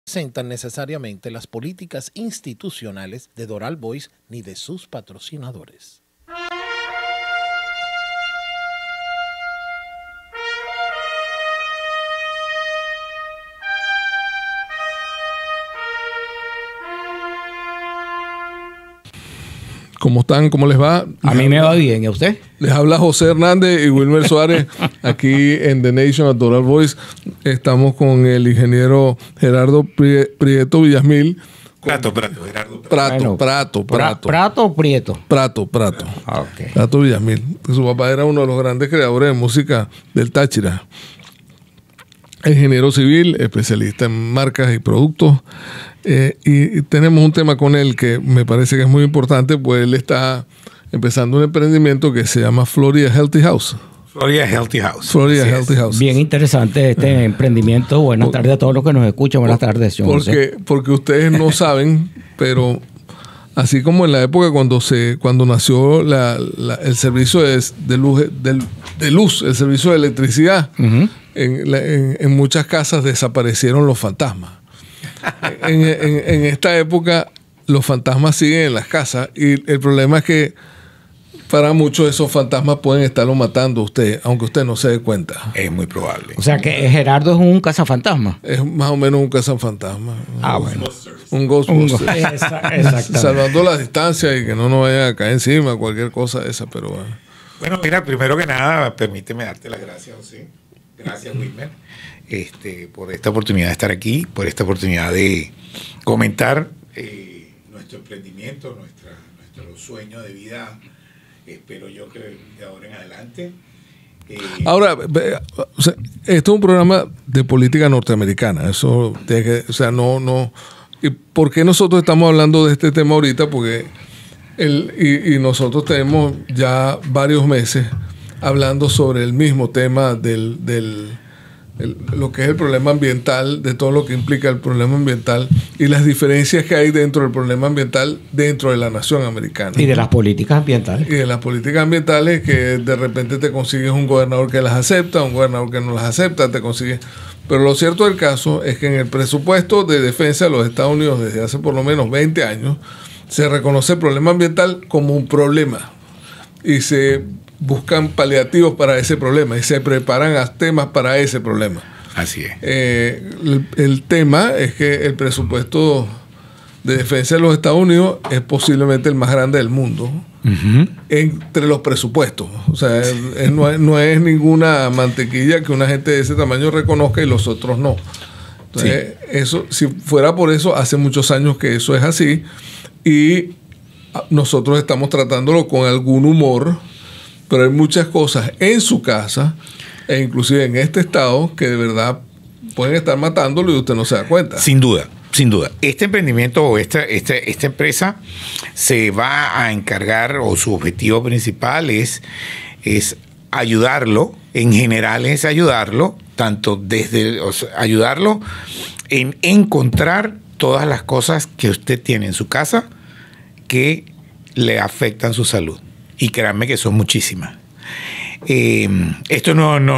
representan necesariamente las políticas institucionales de Doral Voice ni de sus patrocinadores. ¿Cómo están? ¿Cómo les va? A mí me va bien, ¿y a usted? Les habla José Hernández y Wilmer Suárez aquí en The Nation at Doral Voice. Estamos con el ingeniero Gerardo Prieto Villasmil. Prato. Prato o Prieto. Prato. Ah, okay. Prato Villasmil. Su papá era uno de los grandes creadores de música del Táchira. Ingeniero civil, especialista en marcas y productos. Y tenemos un tema con él que me parece que es muy importante, pues él está empezando un emprendimiento que se llama Florida Healthy House. Florida Healthy House. Bien interesante este emprendimiento. Buenas tardes a todos los que nos escuchan. Buenas tardes, señor José. Porque ustedes no saben, pero así como en la época cuando nació el servicio de luz, el servicio de electricidad, en muchas casas desaparecieron los fantasmas. En esta época los fantasmas siguen en las casas y el problema es que para muchos esos fantasmas pueden estarlo matando a usted, aunque usted no se dé cuenta. Es muy probable. O sea que Gerardo es un cazafantasma. Es más o menos un cazafantasma. Bueno. Un Ghostbuster. Exactamente. Salvando la distancia y que no nos vayan a caer encima, cualquier cosa de esa, pero bueno. Bueno, mira, primero que nada, permíteme darte las gracias, José. Gracias, Wilmer, por esta oportunidad de estar aquí, por esta oportunidad de comentar nuestro emprendimiento, nuestro sueño de vida. Espero yo que de ahora en adelante. Ahora, o sea, esto es un programa de política norteamericana. Eso tiene que, o sea, no. ¿Y por qué nosotros estamos hablando de este tema ahorita? Porque y nosotros tenemos ya varios meses hablando sobre el mismo tema lo que es el problema ambiental, de todo lo que implica el problema ambiental y las diferencias que hay dentro del problema ambiental dentro de la nación americana. Y de las políticas ambientales. Y de las políticas ambientales que de repente te consigues un gobernador que las acepta, un gobernador que no las acepta, te consigues. Pero lo cierto del caso es que en el presupuesto de defensa de los Estados Unidos desde hace por lo menos 20 años se reconoce el problema ambiental como un problema y se buscan paliativos para ese problema y se preparan temas para ese problema. Así es. El tema es que el presupuesto de defensa de los Estados Unidos es posiblemente el más grande del mundo entre los presupuestos. O sea, no es ninguna mantequilla que una gente de ese tamaño reconozca y los otros no. Entonces, eso, si fuera por eso, hace muchos años que eso es así y nosotros estamos tratándolo con algún humor. Pero hay muchas cosas en su casa e inclusive en este estado que de verdad pueden estar matándolo y usted no se da cuenta. Sin duda. Este emprendimiento o esta empresa se va a encargar, o su objetivo principal es ayudarlo, en general es ayudarlo, ayudarlo en encontrar todas las cosas que usted tiene en su casa que le afectan su salud. Y créanme que son muchísimas. Esto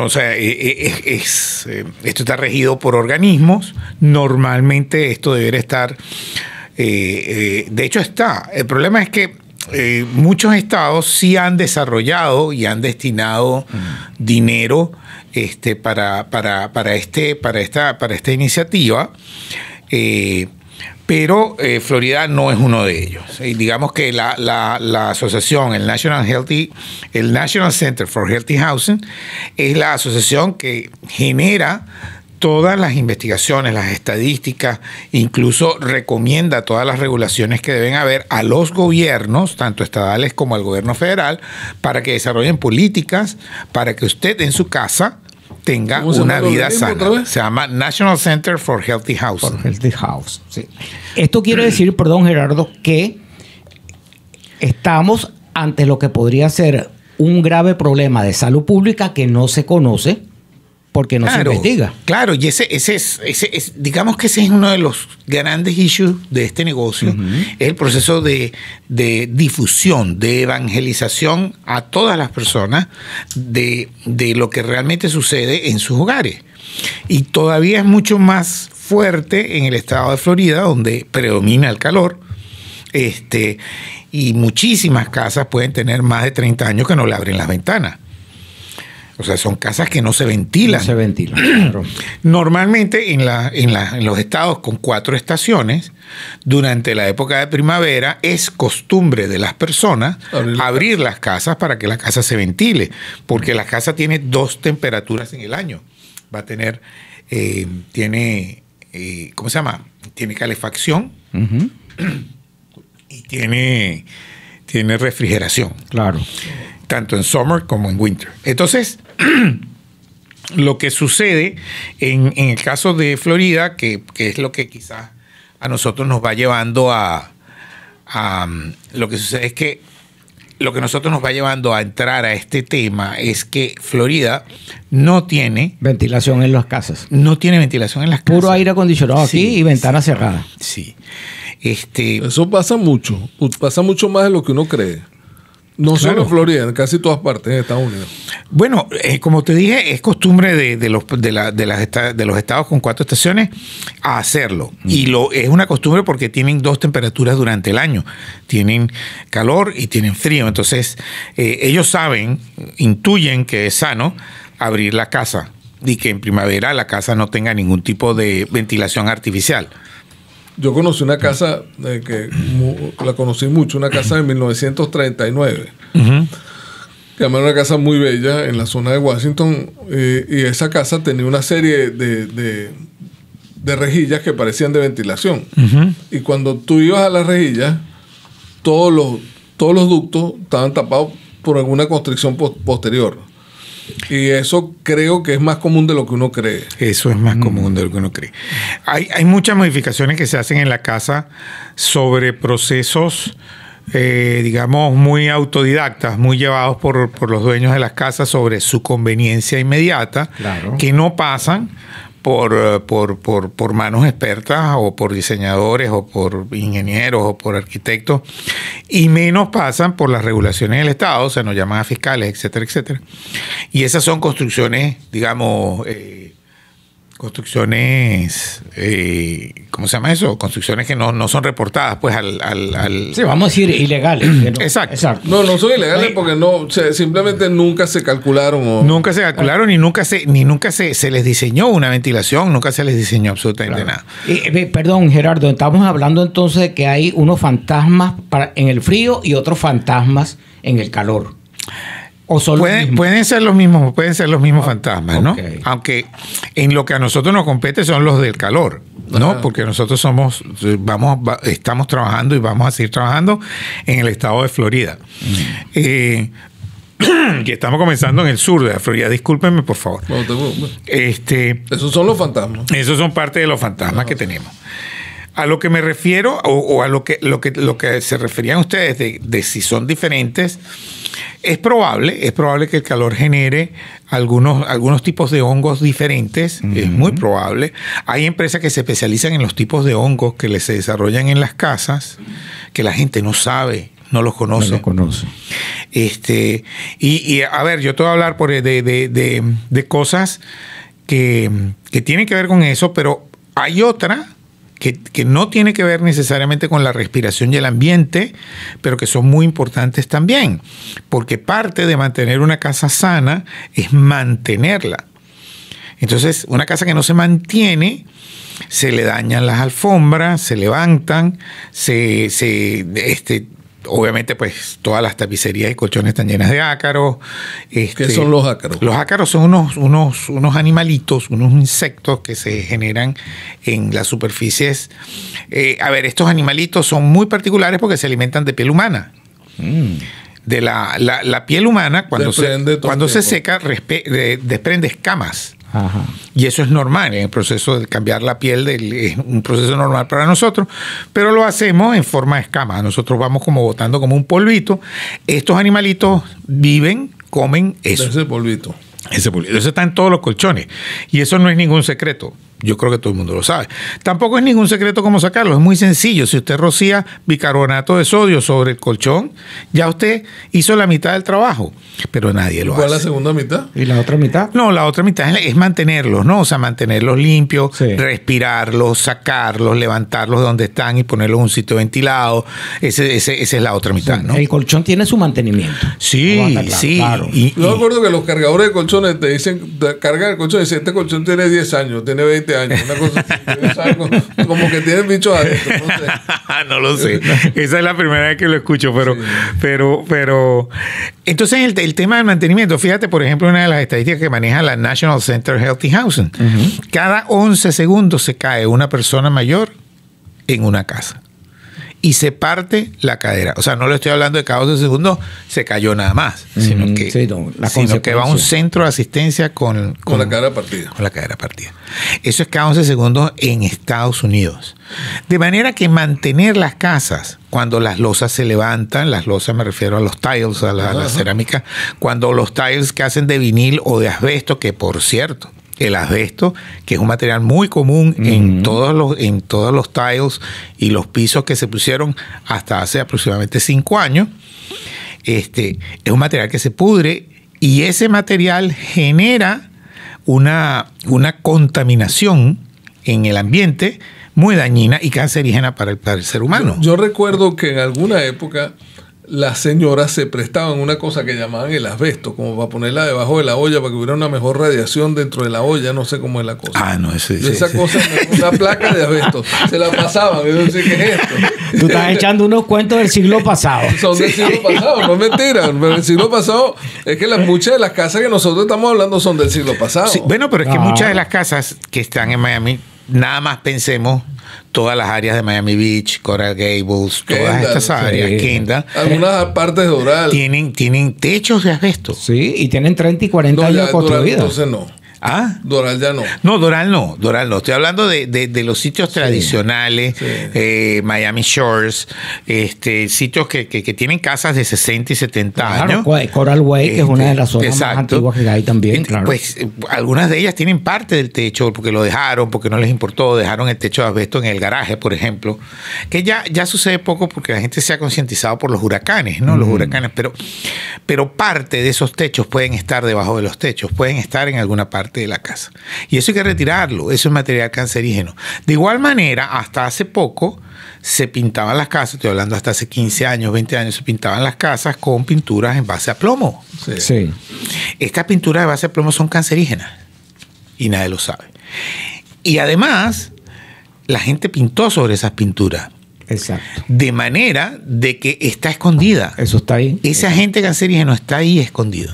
esto está regido por organismos. Normalmente esto debería estar, de hecho está. El problema es que muchos estados sí han desarrollado y han destinado dinero para esta iniciativa. Pero Florida no es uno de ellos. Y digamos que la asociación, el National Center for Healthy Housing, es la asociación que genera todas las investigaciones, las estadísticas, incluso recomienda todas las regulaciones que deben haber a los gobiernos, tanto estatales como al gobierno federal, para que desarrollen políticas para que usted en su casa tenga una vida sana. Se llama National Center for Healthy Housing. For Healthy House, sí. Esto quiere decir, perdón, Gerardo, que estamos ante lo que podría ser un grave problema de salud pública que no se conoce porque no se investiga. Claro, y ese digamos que ese es uno de los grandes issues de este negocio, es el proceso de difusión, de evangelización a todas las personas de lo que realmente sucede en sus hogares. Y todavía es mucho más fuerte en el estado de Florida, donde predomina el calor. Y muchísimas casas pueden tener más de 30 años que no le abren las ventanas. O sea, son casas que no se ventilan. No se ventilan, claro. Normalmente en los estados con 4 estaciones, durante la época de primavera, es costumbre de las personas abrir las casas para que la casa se ventile, porque la casa tiene 2 temperaturas en el año. Va a tener, ¿cómo se llama? Tiene calefacción y tiene refrigeración. Claro. Tanto en summer como en winter. Entonces, lo que sucede en el caso de Florida, que es lo que quizás a nosotros nos va llevando lo que sucede es que lo que nosotros nos va llevando a entrar a este tema es que Florida no tiene ventilación en las casas. No tiene ventilación en las casas. Puro aire acondicionado aquí y ventanas cerradas. Sí. Eso pasa mucho. Pasa mucho más de lo que uno cree. No solo en Florida, en casi todas partes de Estados Unidos. Bueno, como te dije, es costumbre de los estados con 4 estaciones a hacerlo. Y es una costumbre porque tienen 2 temperaturas durante el año. Tienen calor y tienen frío. Entonces, ellos intuyen que es sano abrir la casa y que en primavera la casa no tenga ningún tipo de ventilación artificial. Yo conocí una casa la conocí mucho, una casa de 1939. Que era una casa muy bella en la zona de Washington. Y esa casa tenía una serie de rejillas que parecían de ventilación. Y cuando tú ibas a las rejillas, todos los ductos estaban tapados por alguna constricción posterior. Y eso creo que es más común de lo que uno cree. Eso es más común de lo que uno cree. Hay muchas modificaciones que se hacen en la casa sobre procesos, digamos, muy autodidactas, muy llevados por los dueños de las casas sobre su conveniencia inmediata, claro, que no pasan por manos expertas o por diseñadores o por ingenieros o por arquitectos, y menos pasan por las regulaciones del Estado, o sea, nos llaman a fiscales, etcétera, etcétera. Y esas son construcciones, digamos, ¿cómo se llama eso? Construcciones que no son reportadas pues al Sí, vamos a decir ilegales. Exacto. No son ilegales porque simplemente nunca se calcularon. Nunca se calcularon y nunca se les diseñó una ventilación, nunca se les diseñó absolutamente nada. Perdón, Gerardo, estamos hablando entonces de que hay unos fantasmas en el frío y otros fantasmas en el calor. ¿O pueden ser los mismos fantasmas, ¿no? Okay. Aunque en lo que a nosotros nos compete son los del calor, ¿no? Porque nosotros estamos trabajando y vamos a seguir trabajando en el estado de Florida. Que estamos comenzando en el sur de la Florida. Discúlpenme, por favor. Esos son los fantasmas. Esos son parte de los fantasmas que tenemos. A lo que me refiero, o a lo que se referían ustedes de si son diferentes, es probable que el calor genere algunos tipos de hongos diferentes, es muy probable. Hay empresas que se especializan en los tipos de hongos que se desarrollan en las casas, que la gente no sabe, no los conoce. No los conoce. Y a ver, yo te voy a hablar de cosas que tienen que ver con eso, pero hay otra que no tiene que ver necesariamente con la respiración y el ambiente, pero que son muy importantes también, porque parte de mantener una casa sana es mantenerla. Entonces, una casa que no se mantiene, se le dañan las alfombras, se levantan, obviamente, pues todas las tapicerías y colchones están llenas de ácaros. ¿Qué son los ácaros? Los ácaros son unos animalitos, unos insectos que se generan en las superficies. Estos animalitos son muy particulares porque se alimentan de piel humana. De la piel humana, cuando se seca, desprende escamas. Ajá. Y eso es normal en el proceso de cambiar la piel, es un proceso normal para nosotros, pero lo hacemos en forma de escamas. Nosotros vamos como botando como un polvito. Estos animalitos viven, comen eso. Ese polvito. Eso está en todos los colchones. Y eso no es ningún secreto. Yo creo que todo el mundo lo sabe. Tampoco es ningún secreto cómo sacarlo. Es muy sencillo. Si usted rocía bicarbonato de sodio sobre el colchón, ya usted hizo la mitad del trabajo. Pero nadie lo hace. ¿Cuál es la segunda mitad? ¿Y la otra mitad? No, la otra mitad es mantenerlos, ¿no? O sea, mantenerlos limpios, Sí. respirarlos, sacarlos, levantarlos de donde están y ponerlos en un sitio ventilado. Esa es la otra mitad, ¿no? El colchón tiene su mantenimiento. Sí, Vamos a estar sí. claro. Yo recuerdo que los cargadores de colchones te dicen, carga el colchón y dicen, este colchón tiene 10 años, tiene 20 años, una cosa así, es algo, como que tiene bichos adentro, no sé. No lo sé. Esa es la primera vez que lo escucho, pero entonces el tema del mantenimiento, fíjate, por ejemplo, una de las estadísticas que maneja la National Center Healthy Housing. Cada 11 segundos se cae una persona mayor en una casa y se parte la cadera. O sea, no le estoy hablando de cada 11 segundos se cayó nada más, sino que, Sí, no, la sino que va a un consecuencia. centro de asistencia con la cadera partida. con la cadera partida. Eso es cada 11 segundos en Estados Unidos. De manera que mantener las casas, cuando las losas se levantan, las losas me refiero a los tiles, a la cerámica, cuando los tiles que hacen de vinil o de asbesto, que por cierto, el asbesto, que es un material muy común en todos los tiles y los pisos que se pusieron hasta hace aproximadamente 5 años, es un material que se pudre y ese material genera una contaminación en el ambiente muy dañina y cancerígena para el ser humano. Yo recuerdo que en alguna época las señoras se prestaban una cosa que llamaban el asbesto, como para ponerla debajo de la olla para que hubiera una mejor radiación dentro de la olla, no sé cómo es la cosa. Ah, no, eso Y esa cosa, una placa de asbesto, se la pasaban. Y yo decía, ¿qué es esto? Tú estás echando unos cuentos del siglo pasado. Son del siglo pasado, no es mentira. Pero el siglo pasado es que muchas de las casas que nosotros estamos hablando son del siglo pasado. Sí, bueno, pero es que Ah. muchas de las casas que están en Miami, nada más pensemos todas las áreas de Miami Beach, Coral Gables, todas Kendall, estas áreas, sí. Kendall, Algunas partes de Doral. tienen techos de asbesto. Sí, y tienen 30 y 40 No, años ya de Doral construida. entonces no. ¿Ah? Doral ya no. No, Doral no. Estoy hablando de los sitios tradicionales, Miami Shores, sitios que tienen casas de 60 y 70 años. Coral Way, que es una de las zonas Exacto. más antiguas que hay también, claro. Pues algunas de ellas tienen parte del techo porque lo dejaron, porque no les importó, dejaron el techo de asbesto en el garaje, por ejemplo, que ya sucede poco porque la gente se ha concientizado por los huracanes, ¿no? Los huracanes, pero parte de esos techos pueden estar debajo de los techos, pueden estar en alguna parte de la casa. Y eso hay que retirarlo, eso es material cancerígeno. De igual manera, hasta hace poco se pintaban las casas, estoy hablando hasta hace 15 años, 20 años, se pintaban las casas con pinturas en base a plomo. Sí. Estas pinturas de base de plomo son cancerígenas y nadie lo sabe. Y además, la gente pintó sobre esas pinturas Exacto. de manera de que está escondida. Eso está ahí. Ese agente cancerígeno está ahí escondido.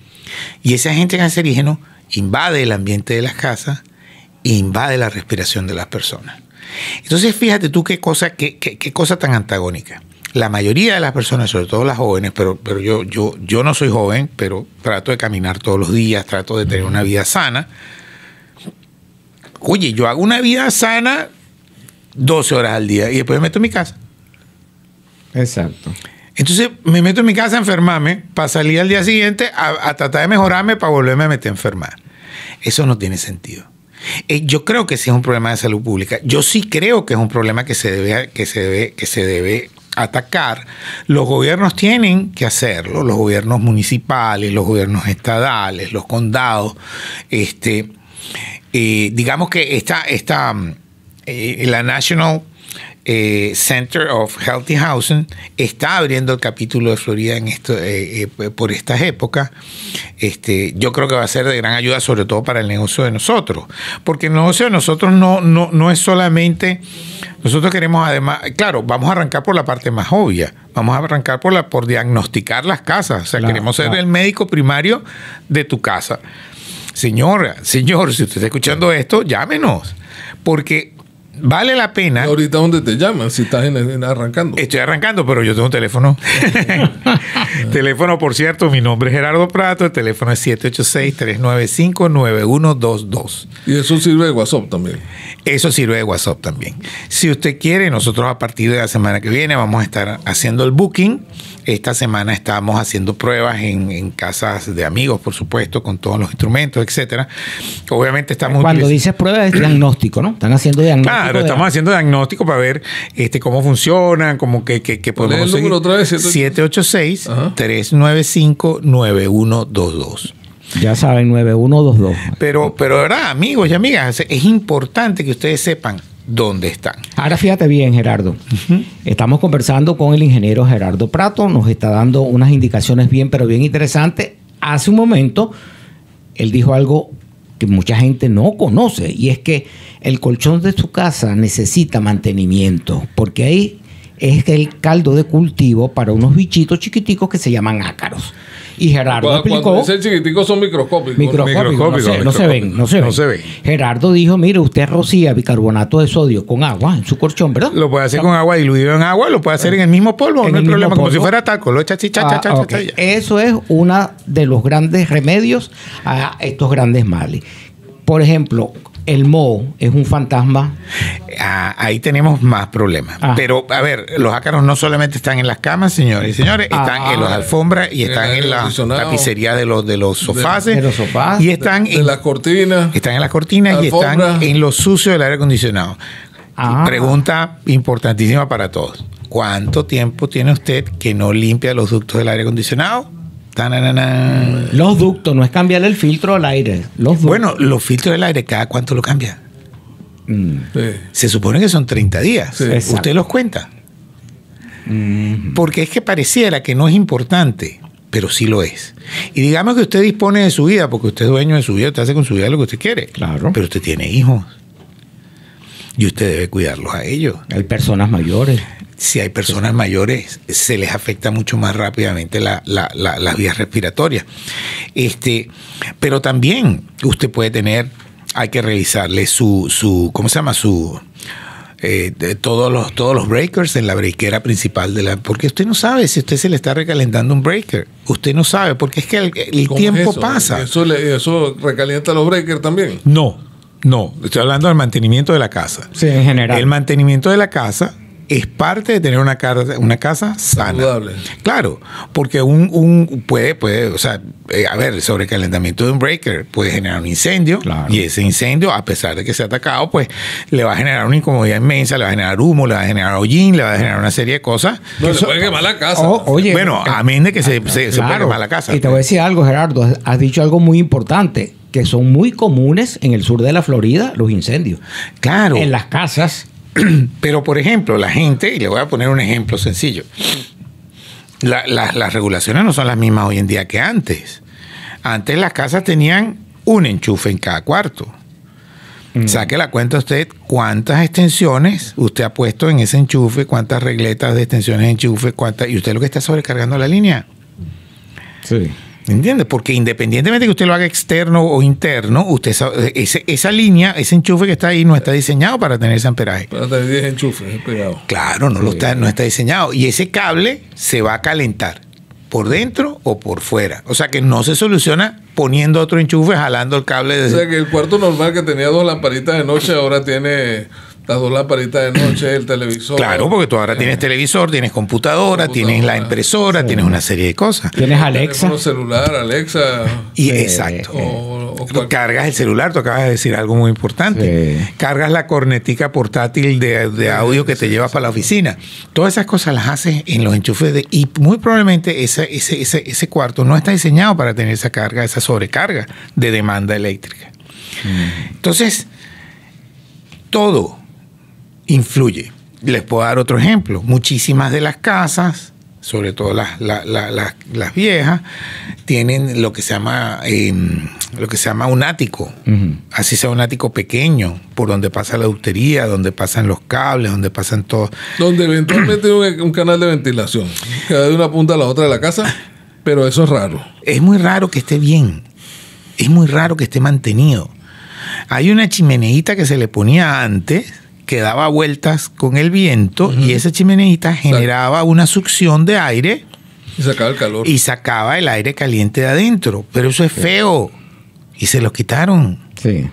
Y ese agente cancerígeno invade el ambiente de las casas e invade la respiración de las personas. Entonces, fíjate tú qué cosa tan antagónica. La mayoría de las personas, sobre todo las jóvenes, pero yo no soy joven, pero trato de caminar todos los días, trato de tener una vida sana. Oye, yo hago una vida sana 12 horas al día y después me meto en mi casa. Exacto. Entonces me meto en mi casa a enfermarme para salir al día siguiente a tratar de mejorarme para volverme a meter a enfermar. Eso no tiene sentido. Yo creo que sí es un problema de salud pública. Yo sí creo que es un problema que se debe atacar. Los gobiernos tienen que hacerlo, los gobiernos municipales, los gobiernos estadales, los condados. Digamos que la National Center of Healthy Housing está abriendo el capítulo de Florida en esto, por estas épocas. Yo creo que va a ser de gran ayuda, sobre todo para el negocio de nosotros, porque el negocio de nosotros no es solamente, nosotros queremos además, claro, vamos a arrancar por la parte más obvia, vamos a arrancar por diagnosticar las casas, o sea, Claro, queremos ser claro. el médico primario de tu casa. Señor, si usted está escuchando esto, llámenos, porque vale la pena. ¿Y ahorita dónde te llaman? Si estás arrancando. Estoy arrancando, pero yo tengo un teléfono. Teléfono, por cierto, mi nombre es Gerardo Prato, el teléfono es 786-395-9122. Y eso sirve de WhatsApp también. Eso sirve de WhatsApp también. Si usted quiere, nosotros a partir de la semana que viene vamos a estar haciendo el booking. Esta semana estamos haciendo pruebas en casas de amigos, por supuesto, con todos los instrumentos, etcétera. Obviamente estamos... Cuando dices pruebas es diagnóstico, ¿no? Están haciendo diagnóstico. Claro, estamos haciendo diagnóstico para ver cómo funcionan, cómo que podemos el número otra vez, 786-395-9122. Ya saben, 9122. Pero de verdad, amigos y amigas, es importante que ustedes sepan dónde están. Ahora fíjate bien, Gerardo. Estamos conversando con el ingeniero Gerardo Prato. Nos está dando unas indicaciones bien, pero bien interesantes. Hace un momento, él dijo algo que mucha gente no conoce, y es que el colchón de su casa necesita mantenimiento, porque ahí es el caldo de cultivo para unos bichitos chiquiticos que se llaman ácaros. Y Gerardo explicó... Cuando dicen chiquiticos son microscópicos. No se ven. Gerardo dijo, mire, usted rocía bicarbonato de sodio con agua en su colchón, ¿verdad? Lo puede hacer con agua diluido en agua, lo puede hacer en el mismo polvo, no hay problema, como si fuera talco, lo echa okay. Eso es uno de los grandes remedios a estos grandes males. Por ejemplo, el moho es un fantasma. Ahí tenemos más problemas. Pero, a ver, los ácaros no solamente están en las camas, señores y señores, están en las alfombras y están en la tapicería de los sofás. Y están en las cortinas. Están en las cortinas y están en lo sucio del aire acondicionado. Pregunta importantísima para todos. ¿Cuánto tiempo tiene usted que no limpia los ductos del aire acondicionado? Los ductos, no es cambiarle el filtro al aire. Bueno, los filtros del aire, ¿cada cuánto lo cambia? Sí. Se supone que son 30 días. Sí. ¿Usted los cuenta? Porque es que pareciera que no es importante, pero sí lo es. Y digamos que usted dispone de su vida, porque usted es dueño de su vida, usted hace con su vida lo que usted quiere. Claro. Pero usted tiene hijos. Y usted debe cuidarlos a ellos. Hay personas mayores. Si hay personas mayores, se les afecta mucho más rápidamente las vías respiratorias. Pero también usted puede tener, hay que revisarle ¿cómo se llama? Todos los breakers en la breakera principal porque usted no sabe si usted se le está recalentando un breaker. Usted no sabe, porque es que el tiempo pasa. ¿Eso recalienta los breakers también? No, estoy hablando del mantenimiento de la casa. Sí, en general. El mantenimiento de la casa es parte de tener una casa sana. Saludable. Claro, porque puede, o sea, el sobrecalentamiento de un breaker puede generar un incendio. Claro. Y ese incendio, a pesar de que sea atacado, pues le va a generar una incomodidad inmensa, le va a generar humo, le va a generar hollín, le va a generar una serie de cosas. No, le puede quemar la casa. Amén de que se puede quemar la casa. Y te voy a decir algo, Gerardo, has dicho algo muy importante, que son muy comunes en el sur de la Florida, los incendios. Claro. En las casas. Pero, por ejemplo, la gente, y le voy a poner un ejemplo sencillo, las regulaciones no son las mismas hoy en día que antes. Antes las casas tenían un enchufe en cada cuarto. Saque la cuenta usted cuántas extensiones usted ha puesto en ese enchufe, cuántas regletas de extensiones de enchufe, y usted lo que está sobrecargando la línea. Sí. ¿Entiendes? Porque independientemente de que usted lo haga externo o interno, esa línea, ese enchufe que está ahí no está diseñado para tener ese amperaje. Para tener 10 enchufes pegados. Claro, no está diseñado. Y ese cable se va a calentar por dentro o por fuera. O sea que no se soluciona poniendo otro enchufe, jalando el cable. O sea que el cuarto normal que tenía 2 lamparitas de noche ahora tiene las 2 lamparitas de noche, el televisor. Claro, porque tú ahora tienes televisor, tienes computadora, tienes la impresora, tienes una serie de cosas. Tienes Alexa. Tienes celular, Alexa. Exacto. Cargas el celular, tú acabas de decir algo muy importante. Sí. Cargas la cornetica portátil de audio que te llevas para la oficina. Todas esas cosas las haces en los enchufes y muy probablemente ese cuarto no está diseñado para tener esa carga, esa sobrecarga de demanda eléctrica. Entonces, todo influye. Les puedo dar otro ejemplo. Muchísimas de las casas, sobre todo las viejas, tienen lo que se llama un ático. Así sea un ático pequeño, por donde pasa la ductería, donde pasan los cables, donde pasan todo. Donde eventualmente hay un canal de ventilación que va de una punta a la otra de la casa, pero eso es raro. Es muy raro que esté bien. Es muy raro que esté mantenido. Hay una chimeneita que se le ponía antes, que daba vueltas con el viento y esa chimeneita generaba una succión de aire Y sacaba el calor. y sacaba el aire caliente de adentro. Pero eso es feo y se lo quitaron. Sí.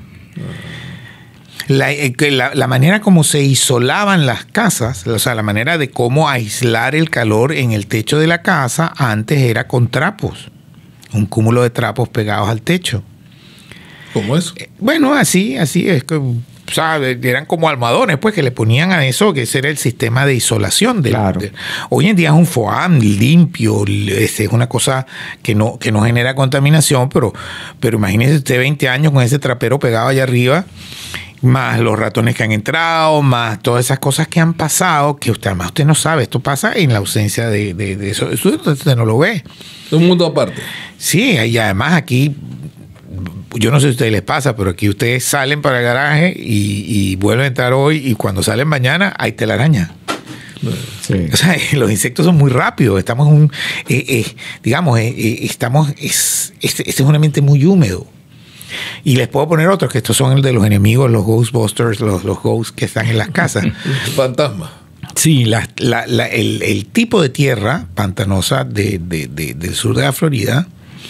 La manera como se isolaban las casas, o sea, la manera de cómo aislar el calor en el techo de la casa antes era con trapos, un cúmulo de trapos pegados al techo. ¿Cómo eso? Bueno, así es que, o sea, eran como almohadones, pues, que le ponían a eso, que ese era el sistema de isolación. Claro. Hoy en día es un foam limpio, es una cosa que no genera contaminación, pero imagínese usted 20 años con ese trapero pegado allá arriba, más los ratones que han entrado, más todas esas cosas que han pasado, que usted no sabe, esto pasa en la ausencia de eso. Eso usted no lo ve. Es un mundo aparte. Sí, y además aquí, yo no sé si a ustedes les pasa, pero aquí ustedes salen para el garaje y vuelven a entrar hoy y cuando salen mañana hay telaraña. Sí. O sea, los insectos son muy rápidos. Estamos en este es un ambiente muy húmedo. Y les puedo poner otros, que estos son el de los enemigos, los Ghostbusters, los ghosts que están en las casas. Fantasma. Sí, el tipo de tierra pantanosa del sur de la Florida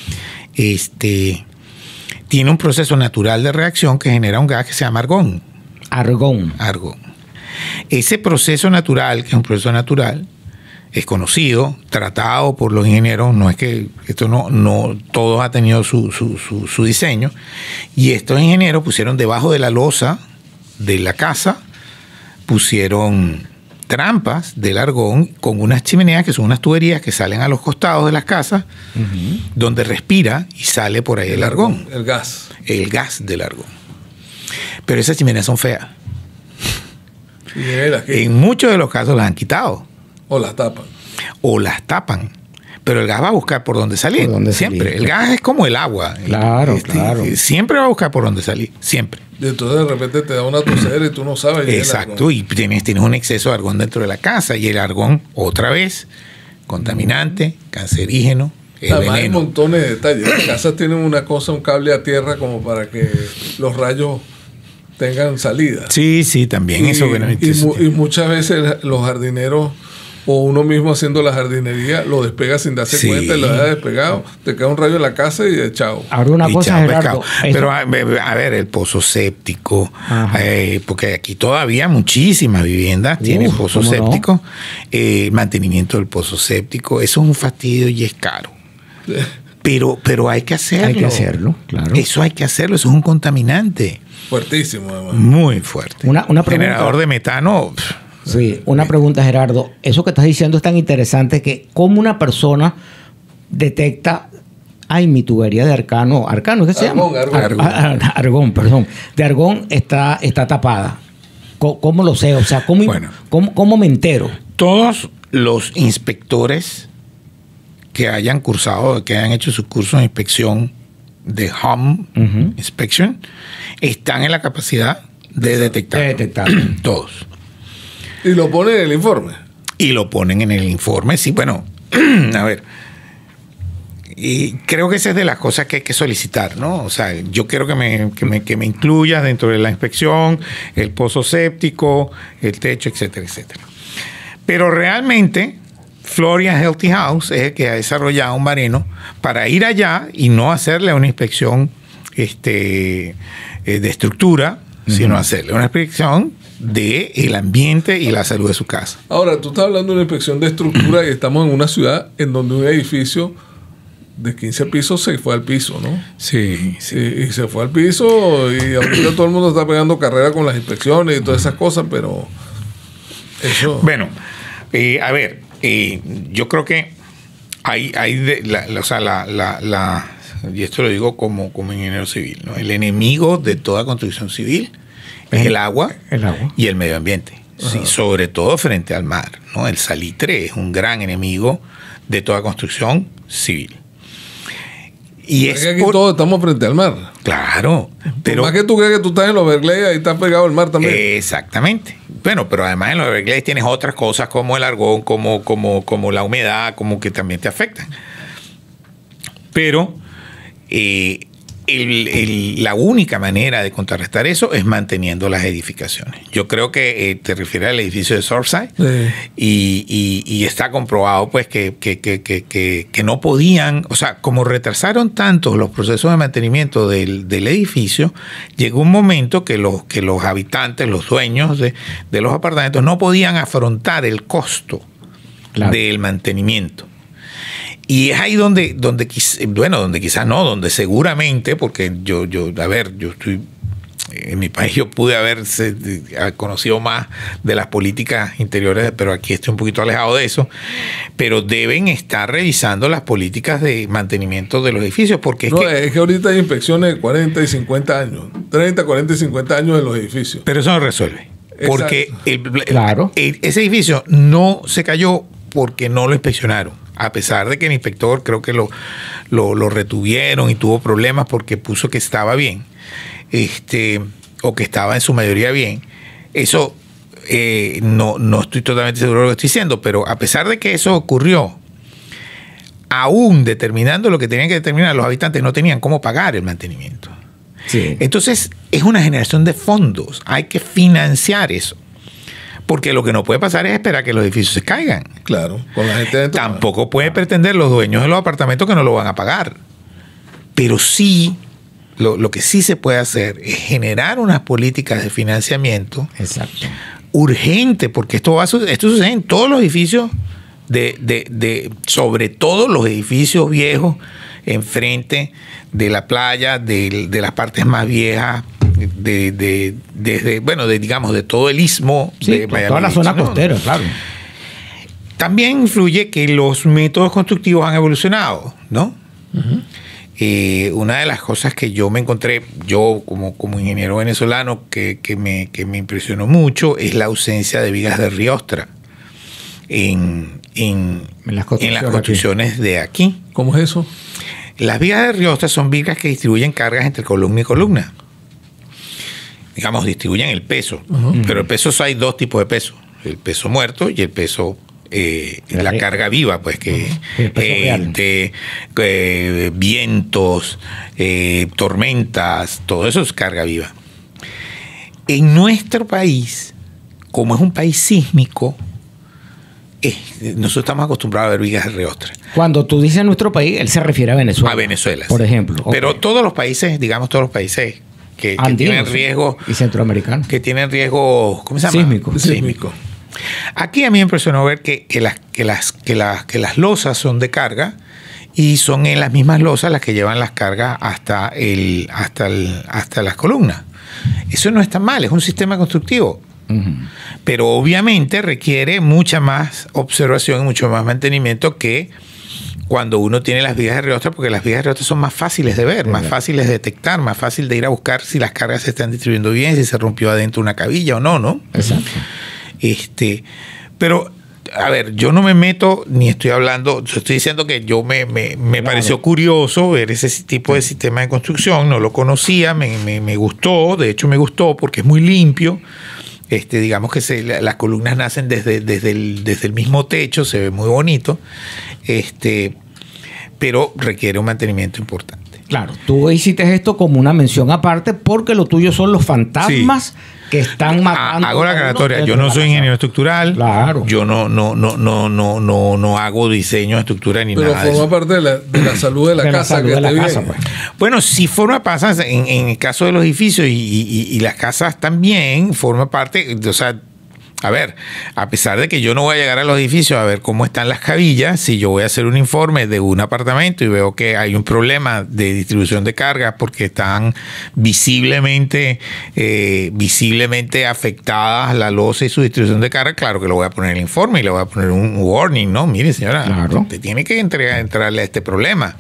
tiene un proceso natural de reacción que genera un gas que se llama argón. Argón. Ese proceso natural, que es un proceso natural, es conocido, tratado por los ingenieros. No es que esto no todos ha tenido su diseño. Y estos ingenieros pusieron debajo de la losa de la casa, pusieron trampas del argón con unas chimeneas que son unas tuberías que salen a los costados de las casas, donde respira y sale por ahí el argón. El gas. El gas del argón. Pero esas chimeneas son feas. Y era que- En muchos de los casos las han quitado O las tapan. o las tapan. Pero el gas va a buscar por dónde salir. Por dónde siempre. salir. El gas es como el agua. Claro, claro. Siempre va a buscar por dónde salir. Siempre. Y entonces de repente te da una tosera y tú no sabes. y es el Exacto. argón. Y tienes un exceso de argón dentro de la casa. Y el argón, otra vez, contaminante, cancerígeno, es Además hay veneno. montones de detalles. Las casas tienen una cosa, un cable a tierra como para que los rayos tengan salida. Sí, también eso. Bueno, y muchas veces los jardineros o uno mismo haciendo la jardinería lo despega sin darse Sí. cuenta y lo deja despegado. Te cae un rayo en la casa y chao. Ahora una Y cosa, chao, Gerardo. pescado. eso- Pero a ver, el pozo séptico, Ajá. porque aquí todavía muchísimas viviendas tienen pozo ¿cómo no? séptico, mantenimiento del pozo séptico, eso es un fastidio y es caro. Pero hay que hacerlo. Hay que hacerlo, claro. Eso hay que hacerlo, eso es un contaminante Fuertísimo, además. muy fuerte. Una pregunta. Generador de metano. Sí, una pregunta, Gerardo. Eso que estás diciendo es tan interesante que cómo una persona detecta, ay, mi tubería de arcano, ¿qué se llama? Argón, perdón. De argón está tapada. ¿Cómo lo sé? O sea, Bueno. ¿cómo me entero? Todos los inspectores que hayan cursado, que hayan hecho su curso de inspección de home inspection, están en la capacidad de detectar. De detectar. Todos. Y lo pone en el informe. Y lo ponen en el informe. Sí, bueno, a ver. Y creo que esa es de las cosas que hay que solicitar, ¿no? O sea, yo quiero que me incluyas dentro de la inspección, el pozo séptico, el techo, etcétera, etcétera. Pero realmente, Florida Healthy House es el que ha desarrollado un baremo para ir allá y no hacerle una inspección de estructura, sino hacerle una inspección de el ambiente y la salud de su casa. Ahora, tú estás hablando de una inspección de estructura y estamos en una ciudad en donde un edificio de 15 pisos se fue al piso, ¿no? Sí, Y se fue al piso y ahorita todo el mundo está pegando carrera con las inspecciones y todas esas cosas, pero eso... Bueno, a ver, yo creo que hay y esto lo digo como ingeniero civil, ¿no? El enemigo de toda construcción civil es el agua, y el medio ambiente. Sí, sobre todo frente al mar, ¿no? El salitre es un gran enemigo de toda construcción civil. Y Es que aquí todos estamos frente al mar. Claro, Pero más que tú creas que tú estás en los Everglades, ahí estás pegado al mar también. Exactamente. Bueno, pero además en los Everglades tienes otras cosas como el argón, como la humedad, como que también te afectan. Pero la única manera de contrarrestar eso es manteniendo las edificaciones. Yo creo que te refieres al edificio de Surfside, y está comprobado pues que no podían, o sea, como retrasaron tanto los procesos de mantenimiento del edificio, llegó un momento que los habitantes, los dueños de los apartamentos no podían afrontar el costo del mantenimiento. Y es ahí donde quizás no, donde seguramente, porque yo estoy en mi país, yo pude haber conocido más de las políticas interiores, pero aquí estoy un poquito alejado de eso. Pero deben estar revisando las políticas de mantenimiento de los edificios, porque es que ahorita hay inspecciones de 40 y 50 años, 30, 40 y 50 años en los edificios. Pero eso no resuelve. Porque ese edificio no se cayó porque no lo inspeccionaron. A pesar de que el inspector creo que lo retuvieron y tuvo problemas porque puso que estaba bien, o que estaba en su mayoría bien. Eso no estoy totalmente seguro de lo que estoy diciendo, pero a pesar de que eso ocurrió, aún determinando lo que tenían que determinar, los habitantes no tenían cómo pagar el mantenimiento. Sí. Entonces, es una generación de fondos. Hay que financiar eso. Porque lo que no puede pasar es esperar que los edificios se caigan. Claro, con la gente dentro. Tampoco puede pretender los dueños de los apartamentos que no lo van a pagar. Pero sí, lo que sí se puede hacer es generar unas políticas de financiamiento urgente, porque esto sucede en todos los edificios, sobre todo los edificios viejos, enfrente de la playa, de las partes más viejas, digamos, de todo el istmo, de Miami, toda la zona costera, claro. También influye que los métodos constructivos han evolucionado, ¿no? Uh-huh. Una de las cosas que yo me encontré, yo como ingeniero venezolano, que me impresionó mucho, es la ausencia de vigas de riostra en las construcciones de aquí. ¿Cómo es eso? Las vigas de riostra son vigas que distribuyen cargas entre columna y columna. Digamos, distribuyen el peso. Uh-huh. Pero el peso, hay dos tipos de peso. El peso muerto y el peso, la carga viva, pues, que vientos, tormentas, todo eso es carga viva. En nuestro país, como es un país sísmico, nosotros estamos acostumbrados a ver vigas de riostra. Cuando tú dices nuestro país, él se refiere a Venezuela. A Venezuela, por ejemplo. Pero todos los países, que tienen riesgo y centroamericanos, que tienen riesgo, ¿cómo se llama? Sísmico. Aquí a mí me impresionó ver que las losas son de carga, y son en las mismas losas las que llevan las cargas hasta las columnas. Eso no está mal, es un sistema constructivo. Uh-huh. Pero obviamente requiere mucha más observación y mucho más mantenimiento que cuando uno tiene las vigas de riostra, porque las vigas de riostra son más fáciles de ver, más fáciles de detectar, más fácil de ir a buscar si las cargas se están distribuyendo bien, si se rompió adentro una cabilla o no, ¿no? Exacto. Pero, a ver, yo no me meto ni estoy hablando, estoy diciendo que yo me pareció curioso ver ese tipo de sistema de construcción, no lo conocía, me gustó, de hecho me gustó porque es muy limpio. Digamos que las columnas nacen desde el mismo techo, se ve muy bonito, pero requiere un mantenimiento importante. Claro, tú hiciste esto como una mención aparte porque lo tuyo son los fantasmas que están matando. Hago la aclaratoria, yo no soy ingeniero estructural, claro. Yo no hago diseño de estructura ni pero nada de eso. Pero forma parte de la salud de la casa, que esté bien. Pues. Bueno, sí forma parte, en el caso de los edificios y las casas también forma parte, o sea, a ver, a pesar de que yo no voy a llegar a los edificios a ver cómo están las cabillas, si yo voy a hacer un informe de un apartamento y veo que hay un problema de distribución de cargas porque están visiblemente afectadas la losa y su distribución de carga, claro que lo voy a poner en el informe y le voy a poner un warning, ¿no? Mire, señora, claro. Usted tiene que entrarle a este problema.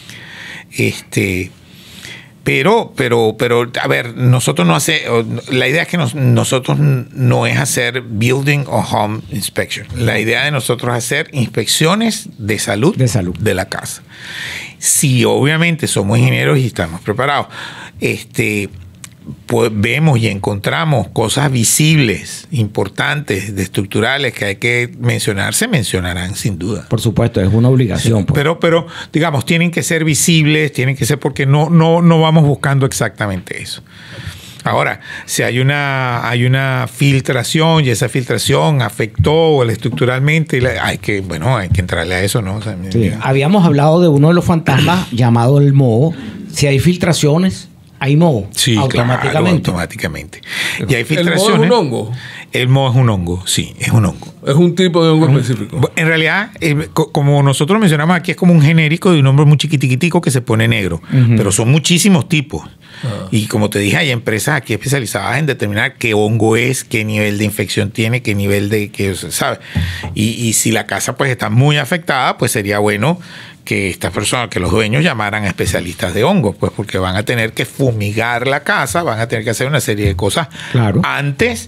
Pero, a ver, la idea es que nosotros no es hacer building o home inspection. La idea de nosotros es hacer inspecciones de salud de la casa. Si obviamente somos ingenieros y estamos preparados, pues vemos y encontramos cosas visibles, importantes, estructurales que hay que mencionar, se mencionarán sin duda. Por supuesto, es una obligación. Pues. Pero digamos, tienen que ser visibles, tienen que ser porque no vamos buscando exactamente eso. Ahora, si hay una filtración y esa filtración afectó estructuralmente, hay que entrarle a eso, ¿no? O sea, sí. Habíamos hablado de uno de los fantasmas llamado el moho. Si hay filtraciones, hay moho. Sí, automáticamente. Claro, automáticamente. Y hay filtraciones. ¿El moho es un hongo? El moho es un hongo, sí, es un hongo. Es un tipo de hongo específico. En realidad, como nosotros mencionamos aquí, es como un genérico de un hongo muy chiquitico que se pone negro. Pero son muchísimos tipos. Y como te dije, hay empresas aquí especializadas en determinar qué hongo es, qué nivel de infección tiene, qué nivel de... ¿sabes? Y si la casa pues está muy afectada, pues sería bueno que estas personas, que los dueños llamaran a especialistas de hongos, pues porque van a tener que fumigar la casa, van a tener que hacer una serie de cosas antes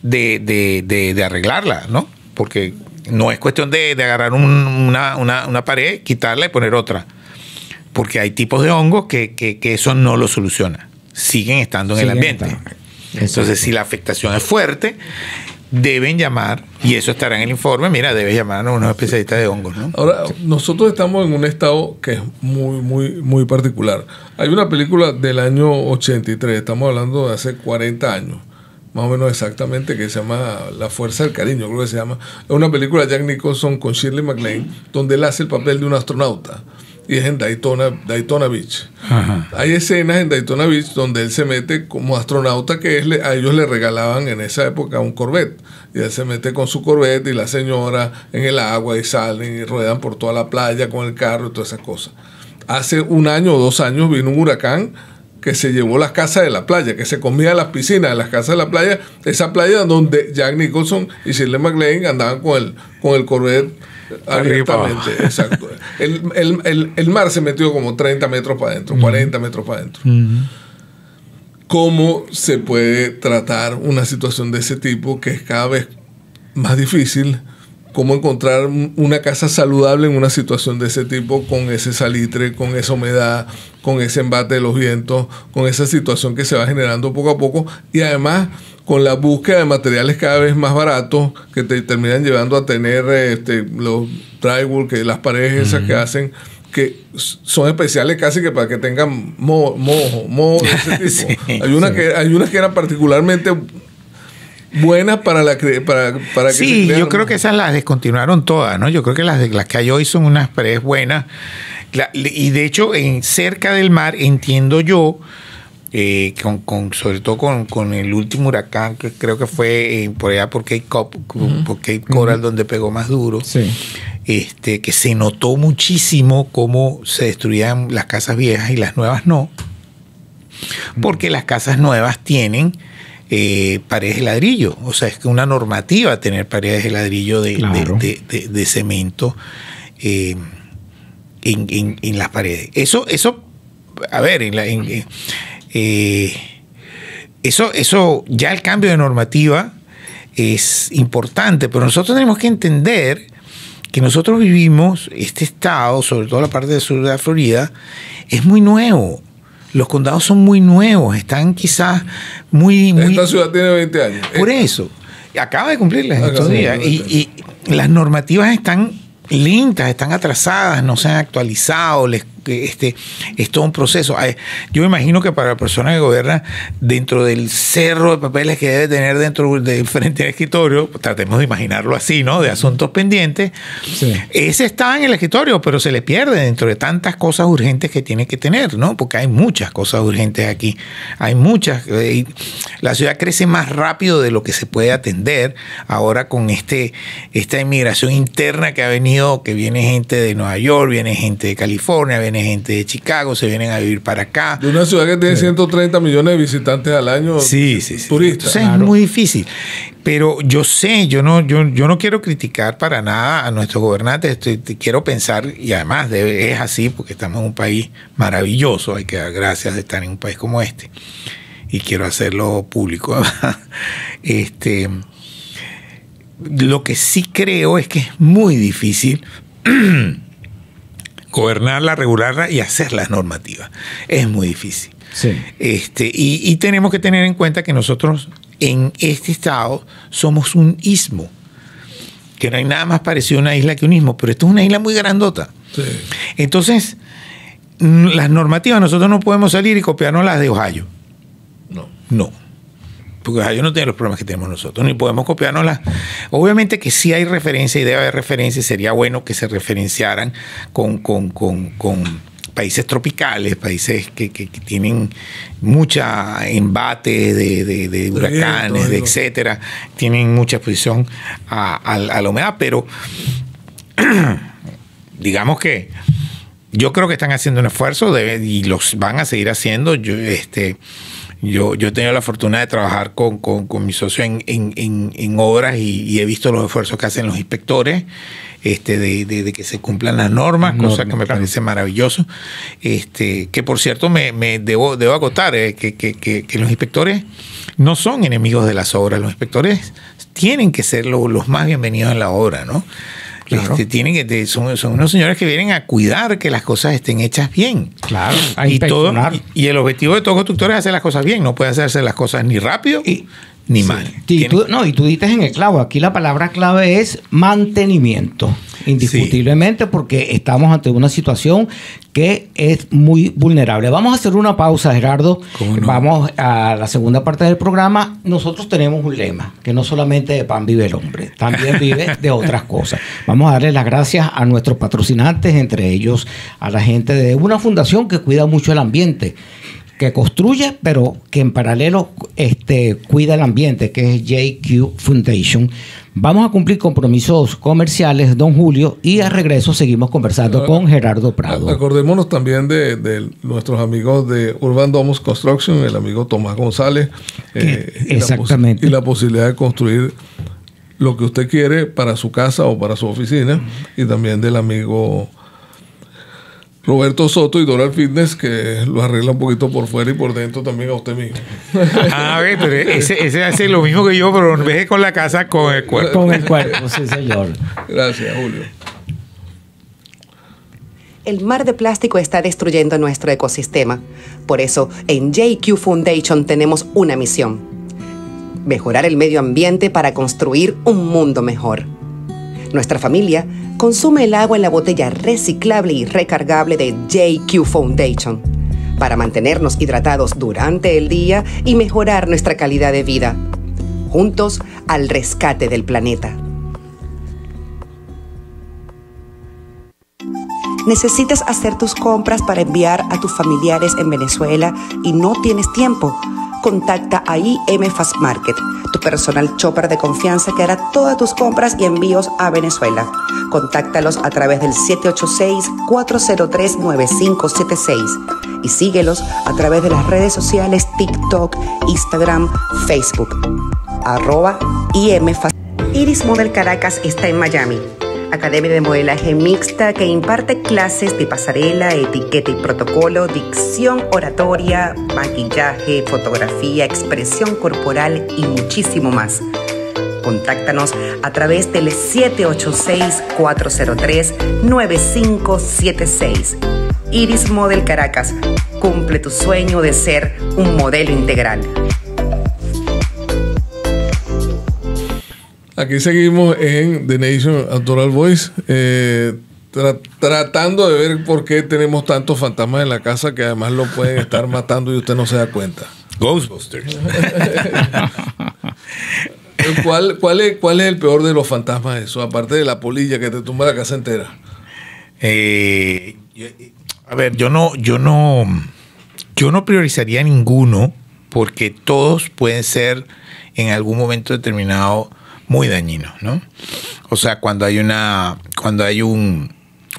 de arreglarla, ¿no? Porque no es cuestión de agarrar una pared, quitarla y poner otra. Porque hay tipos de hongos que eso no lo soluciona. Siguen estando en el ambiente. Entonces, si la afectación es fuerte, deben llamar, y eso estará en el informe, debes llamar a unos especialistas de hongos, ¿no? Ahora, nosotros estamos en un estado que es muy, muy, muy particular. Hay una película del año 83, estamos hablando de hace 40 años, más o menos exactamente, que se llama La Fuerza del Cariño, creo que se llama. Es una película de Jack Nicholson con Shirley MacLaine, donde él hace el papel de un astronauta. Y es en Daytona Beach. Ajá. Hay escenas en Daytona Beach donde él se mete como astronauta, que a ellos le regalaban en esa época un Corvette. Y él se mete con su Corvette y la señora en el agua y salen y ruedan por toda la playa con el carro y todas esas cosas. Hace 1 año o 2 años vino un huracán que se llevó las casas de la playa, que se comía las piscinas de las casas de la playa, esa playa donde Jack Nicholson y Shirley MacLaine andaban con el Corvette abiertamente. Exacto. El mar se metió como 30 metros para adentro, 40 metros para adentro. ¿Cómo se puede tratar una situación de ese tipo que es cada vez más difícil? ¿Cómo encontrar una casa saludable en una situación de ese tipo, con ese salitre, con esa humedad, con ese embate de los vientos, con esa situación que se va generando poco a poco, y además con la búsqueda de materiales cada vez más baratos que te terminan llevando a tener los drywall, que las paredes esas que hacen, que son especiales casi que para que tengan moho de ese tipo? Sí, hay unas que eran particularmente buenas para que sí, yo creo que esas las descontinuaron todas, ¿no? Yo creo que las que hay hoy son unas paredes buenas. Y de hecho, cerca del mar, entiendo yo, sobre todo con el último huracán, que creo que fue por allá por Cape Coral, donde pegó más duro, que se notó muchísimo cómo se destruían las casas viejas y las nuevas no, porque las casas nuevas tienen paredes de ladrillo. O sea, es que una normativa tener paredes de ladrillo de cemento en las paredes. Eso a ver, eso ya el cambio de normativa es importante, pero nosotros tenemos que entender que nosotros vivimos, este estado, sobre todo la parte del sur de la Florida, es muy nuevo. Los condados son muy nuevos, están quizás muy... Esta ciudad tiene 20 años. Por eso, acaba de cumplirlas estos días. Y las normativas están lentas, están atrasadas, no se han actualizado, es todo un proceso. Yo me imagino que para la persona que gobierna, dentro del cerro de papeles que debe tener dentro del frente del escritorio, tratemos de imaginarlo así, ¿no? De asuntos pendientes, ese está en el escritorio, pero se le pierde dentro de tantas cosas urgentes que tiene que tener, ¿no? Porque hay muchas cosas urgentes aquí, hay muchas. La ciudad crece más rápido de lo que se puede atender ahora con esta inmigración interna que ha venido, que viene gente de Nueva York, viene gente de California, viene gente de Chicago, se vienen a vivir para acá. De una ciudad que tiene 130 millones de visitantes al año, turistas. Entonces es muy difícil. Pero yo sé, yo no quiero criticar para nada a nuestros gobernantes. Quiero pensar, y además es así porque estamos en un país maravilloso, hay que dar gracias de estar en un país como este. Y quiero hacerlo público. Lo que sí creo es que es muy difícil gobernarla, regularla y hacer las normativas. Es muy difícil. Sí. Y tenemos que tener en cuenta que nosotros en este estado somos un istmo, que no hay nada más parecido a una isla que un istmo, pero esto es una isla muy grandota. Sí. Entonces, las normativas, nosotros no podemos salir y copiarnos las de Ohio. No. Porque Ohio no tiene los problemas que tenemos nosotros, ni podemos copiárnoslas. Obviamente que sí hay referencia y debe haber referencia, y sería bueno que se referenciaran con países tropicales, países que tienen mucha embate de huracanes, etcétera, tienen mucha exposición a la humedad, pero digamos que yo creo que están haciendo un esfuerzo y los van a seguir haciendo. Yo he tenido la fortuna de trabajar con mi socio en obras y he visto los esfuerzos que hacen los inspectores de que se cumplan las normas, cosa que me parece maravilloso. Que por cierto me debo acotar que los inspectores no son enemigos de las obras. Los inspectores tienen que ser los más bienvenidos en la obra, ¿no? Claro. Son unos señores que vienen a cuidar que las cosas estén hechas bien. Claro, y el objetivo de todo constructor es hacer las cosas bien. No puede hacerse las cosas ni rápido ni mal. Y tú dices en el clavo. Aquí la palabra clave es mantenimiento. Indiscutiblemente, porque estamos ante una situación que es muy vulnerable. Vamos a hacer una pausa, Gerardo. ¿Cómo no? Vamos a la segunda parte del programa. Nosotros tenemos un lema, que no solamente de pan vive el hombre, también vive de otras cosas. Vamos a darle las gracias a nuestros patrocinantes, entre ellos a la gente de una fundación que cuida mucho el ambiente, que construye, pero que en paralelo cuida el ambiente, que es JQ Foundation. Vamos a cumplir compromisos comerciales, don Julio, y al regreso seguimos conversando con Gerardo Prado. Acordémonos también de nuestros amigos de Urban Domus Construction, el amigo Tomás González. Exactamente. Y la posibilidad de construir lo que usted quiere para su casa o para su oficina. Y también del amigo Roberto Soto y Doral Fitness, que lo arregla un poquito por fuera y por dentro también a usted mismo. A ver, pero ese hace lo mismo que yo, pero en vez de con la casa, con el cuerpo. Con el cuerpo, sí, señor. Gracias, Julio. El mar de plástico está destruyendo nuestro ecosistema. Por eso, en JQ Foundation tenemos una misión: mejorar el medio ambiente para construir un mundo mejor. Nuestra familia consume el agua en la botella reciclable y recargable de JQ Foundation para mantenernos hidratados durante el día y mejorar nuestra calidad de vida. Juntos al rescate del planeta. ¿Necesitas hacer tus compras para enviar a tus familiares en Venezuela y no tienes tiempo? Contacta a IM Fast Market, tu personal shopper de confianza que hará todas tus compras y envíos a Venezuela. Contáctalos a través del 786-403-9576 y síguelos a través de las redes sociales TikTok, Instagram, Facebook. @IM Fast. Iris Model Caracas está en Miami. Academia de modelaje mixta que imparte clases de pasarela, etiqueta y protocolo, dicción, oratoria, maquillaje, fotografía, expresión corporal y muchísimo más. Contáctanos a través del 786-403-9576. Iris Model Caracas, cumple tu sueño de ser un modelo integral. Aquí seguimos en The Nation Outdoor Voice, tratando de ver por qué tenemos tantos fantasmas en la casa que además lo pueden estar matando y usted no se da cuenta. Ghostbusters. ¿Cuál es el peor de los fantasmas eso? Aparte de la polilla que te tumba la casa entera. A ver, yo no priorizaría ninguno porque todos pueden ser en algún momento determinado muy dañinos, ¿no? O sea, cuando hay un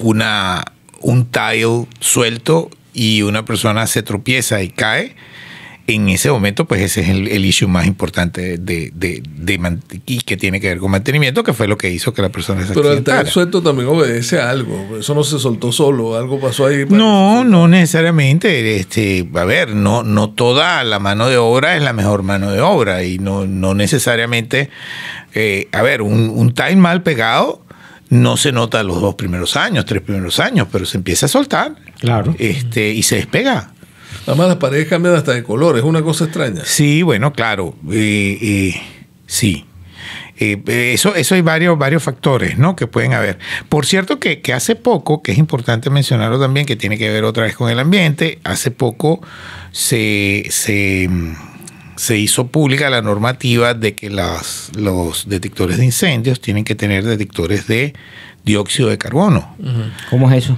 tile suelto y una persona se tropieza y cae, en ese momento, pues ese es el issue más importante y que tiene que ver con mantenimiento, que fue lo que hizo que la persona se accidentara. Pero el tile suelto también obedece a algo. Eso no se soltó solo, algo pasó ahí. No necesariamente. A ver, no toda la mano de obra es la mejor mano de obra y no necesariamente. A ver, un tile mal pegado no se nota los 3 primeros años, pero se empieza a soltar. Claro. Y se despega. Además, las paredes cambian hasta de color, es una cosa extraña. Sí, bueno, claro. Sí. Eso hay varios factores, ¿no?, que pueden haber. Por cierto, que hace poco, que es importante mencionarlo también, que tiene que ver otra vez con el ambiente, hace poco se hizo pública la normativa de que los detectores de incendios tienen que tener detectores de dióxido de carbono. ¿Cómo es eso?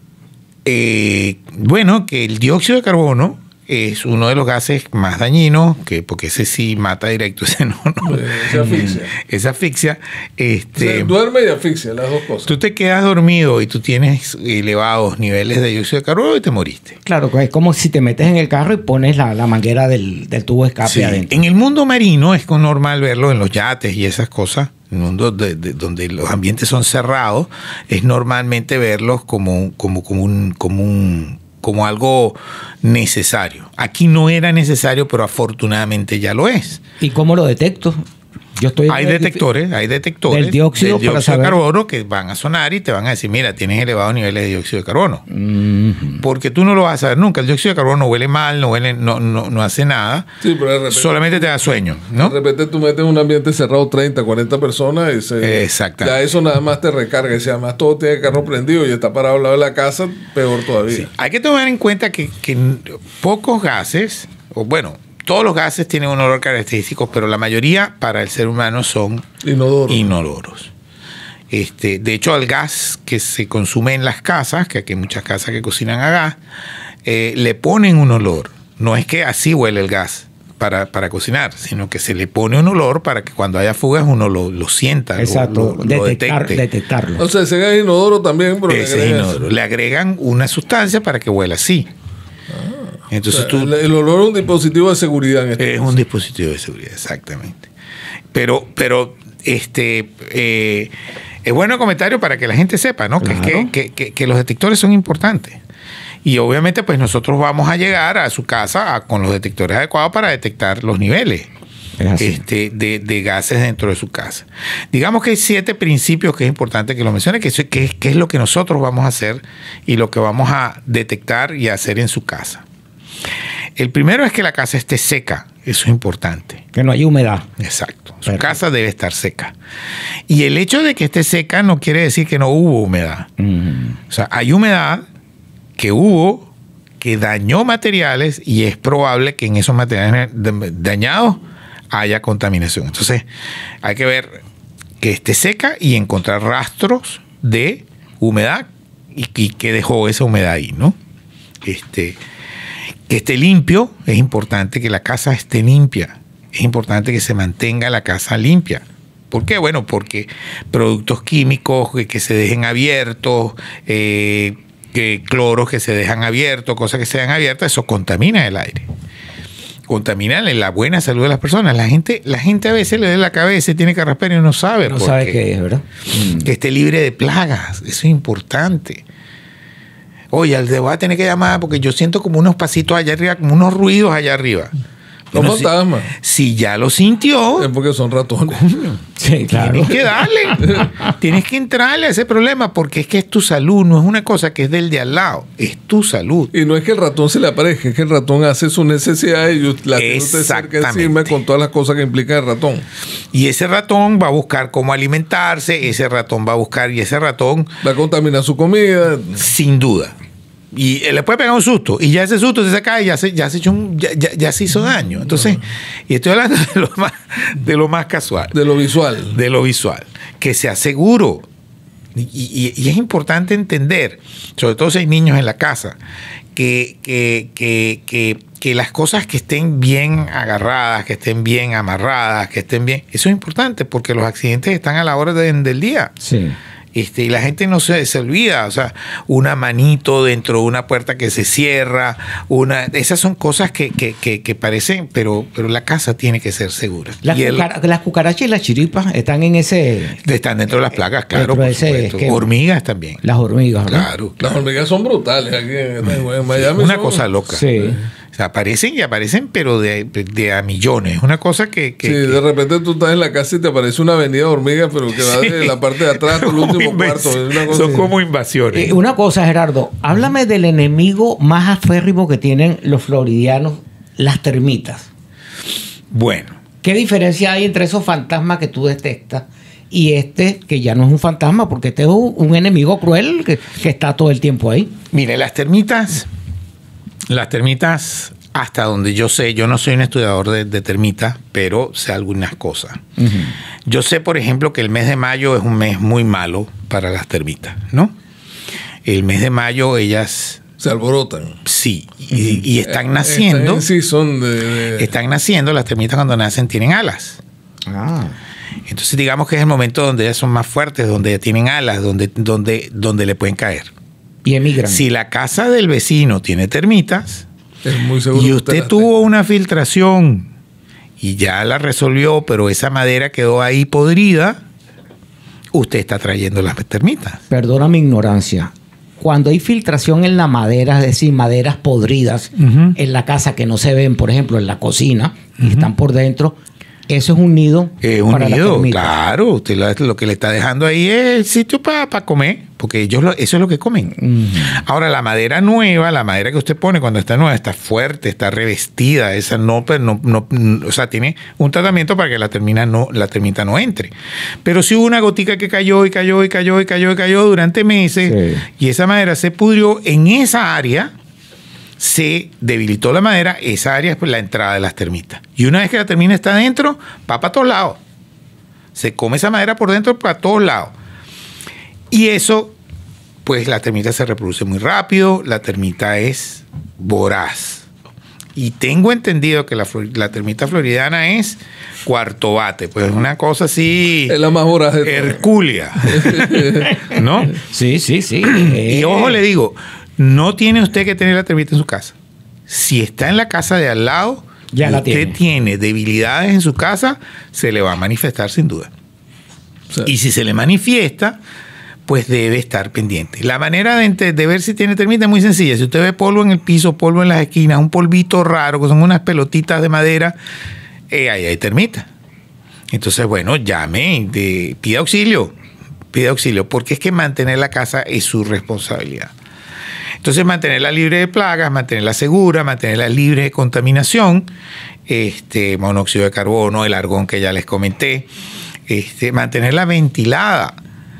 Bueno, que el dióxido de carbono es uno de los gases más dañinos, porque ese sí mata directo, ese no. Esa asfixia. Esa asfixia. O sea, duerme y asfixia, las dos cosas. Tú te quedas dormido y tú tienes elevados niveles de dióxido de carbono y te moriste. Claro, es como si te metes en el carro y pones la manguera del tubo de escape Sí. adentro. En el mundo marino es normal verlo en los yates y esas cosas. En el mundo donde los ambientes son cerrados, es normalmente verlos como algo necesario. Aquí no era necesario, pero afortunadamente ya lo es. ¿Y cómo lo detecto? Hay detectores del dióxido para de saber. carbono que van a sonar y te van a decir, mira, tienes elevados niveles de dióxido de carbono. Porque tú no lo vas a saber nunca. El dióxido de carbono no huele mal, no hace nada. Sí, pero de repente, solamente te da sueño, ¿no? De repente tú metes en un ambiente cerrado 30, 40 personas y Exactamente. ya eso nada más te recarga. Y si además todo tiene el carro prendido y está parado al lado de la casa, peor todavía. Sí. Hay que tomar en cuenta que pocos gases, o bueno, todos los gases tienen un olor característico, pero la mayoría para el ser humano son inodoros. De hecho, al gas que se consume en las casas, que aquí hay muchas casas que cocinan a gas, le ponen un olor. No es que así huele el gas para cocinar, sino que se le pone un olor para que cuando haya fugas uno lo sienta. Exacto, lo detecte. detectarlo. O sea, ese gas es inodoro también, pero Le agregan una sustancia para que huela así. Entonces el olor es un dispositivo de seguridad. Es un dispositivo de seguridad, exactamente. Pero es bueno el comentario para que la gente sepa, ¿no? Claro. Que los detectores son importantes. Y obviamente, pues nosotros vamos a llegar a su casa con los detectores adecuados para detectar los niveles de gases dentro de su casa. Digamos que hay 7 principios que es importante que lo mencione, que es lo que nosotros vamos a hacer y lo que vamos a detectar y hacer en su casa. El primero es que la casa esté seca. Eso es importante. Que no haya humedad. Exacto. Su casa debe estar seca. Y el hecho de que esté seca no quiere decir que no hubo humedad. O sea, hay humedad que hubo, que dañó materiales y es probable que en esos materiales dañados haya contaminación. Entonces, hay que ver que esté seca y encontrar rastros de humedad y que dejó esa humedad ahí, ¿no? Que esté limpio, es importante que la casa esté limpia. Es importante que se mantenga la casa limpia. ¿Por qué? Bueno, porque productos químicos que se dejen abiertos, que cloros que se dejan abiertos, cosas que se dejan abiertas, eso contamina el aire. Contamina la buena salud de las personas. La gente a veces le da la cabeza y tiene que raspar y no sabe. No sabe qué es, ¿verdad? Que esté libre de plagas. Eso es importante. Oye, al voy a tener que llamar porque yo siento como unos pasitos allá arriba, como unos ruidos allá arriba. Los fantasmas. Si ya lo sintió, es porque son ratones. Sí, claro. Tienes que darle. Tienes que entrarle a ese problema porque es que es tu salud, no es una cosa que es del de al lado, es tu salud. Y no es que el ratón se le aparezca, es que el ratón hace su necesidad y la tiene usted cerca encima con todas las cosas que implica el ratón. Y ese ratón va a buscar cómo alimentarse, ese ratón va a buscar y ese ratón va a contaminar su comida. Sin duda. Y le puede pegar un susto y ya ese susto se cae y ya se hizo daño. Entonces, y estoy hablando de lo más casual. De lo visual. De lo visual. Que sea seguro. Y es importante entender, sobre todo si hay niños en la casa, que las cosas que estén bien agarradas, que estén bien amarradas, que estén bien... Eso es importante porque los accidentes están a la hora del día. Sí. Y la gente no se olvida, o sea, una manito dentro de una puerta que se cierra, esas son cosas que parecen, pero la casa tiene que ser segura. Las cucarachas y las chiripas están en ese... Están dentro de las plagas, claro, por supuesto. Hormigas también. Las hormigas, ¿verdad? Claro. Las hormigas son brutales aquí en Miami. Una cosa loca. Sí. sea, aparecen y aparecen, pero de a millones. Es una cosa que de repente tú estás en la casa y te aparece una avenida de hormigas, pero que va de la parte de atrás hasta el último cuarto. Es una cosa son como invasiones. Una cosa, Gerardo, háblame del enemigo más aférrimo que tienen los floridianos, las termitas. Bueno. ¿Qué diferencia hay entre esos fantasmas que tú detestas y este que ya no es un fantasma, porque este es un enemigo cruel que está todo el tiempo ahí? Mire, las termitas, hasta donde yo sé, yo no soy un estudiador de termitas, pero sé algunas cosas. Uh-huh. Yo sé, por ejemplo, que el mes de mayo es un mes muy malo para las termitas, ¿no? El mes de mayo ellas se alborotan. Sí, y están naciendo. Están naciendo, las termitas cuando nacen tienen alas. Ah. Entonces digamos que es el momento donde ellas son más fuertes, donde tienen alas, donde le pueden caer. Y emigran. Si la casa del vecino tiene termitas, es muy seguro y usted tuvo una filtración y ya la resolvió, pero esa madera quedó ahí podrida, usted está trayendo las termitas. Perdona mi ignorancia. Cuando hay filtración en la madera, es decir, maderas podridas en la casa que no se ven, por ejemplo, en la cocina, y están por dentro, eso es un nido para las termitas. Claro, usted lo que le está dejando ahí es el sitio para comer, porque ellos eso es lo que comen. Ahora, la madera nueva, la madera que usted pone cuando está nueva, está fuerte, está revestida, esa no, o sea, tiene un tratamiento para que la termita no entre. Pero si hubo una gotica que cayó durante meses, sí, y esa madera se pudrió en esa área, se debilitó la madera, esa área es pues la entrada de las termitas. Y una vez que la termita está adentro, va para todos lados. Se come esa madera por dentro para todos lados. Y eso, pues la termita se reproduce muy rápido, la termita es voraz. Y tengo entendido que la termita floridiana es cuarto bate, pues es una cosa así. Es la más voraz de hercúlea. ¿No? Sí. Y ojo, le digo, no tiene usted que tener la termita en su casa. Si está en la casa de al lado, ya usted tiene debilidades en su casa, se le va a manifestar sin duda. Sí. Y si se le manifiesta, pues debe estar pendiente. La manera de ver si tiene termita es muy sencilla. Si usted ve polvo en el piso, polvo en las esquinas, un polvito raro, que son unas pelotitas de madera, ahí hay termita. Entonces, bueno, llame, pida auxilio, porque es que mantener la casa es su responsabilidad. Entonces, mantenerla libre de plagas, mantenerla segura, mantenerla libre de contaminación, monóxido de carbono, el argón que ya les comenté, mantenerla ventilada.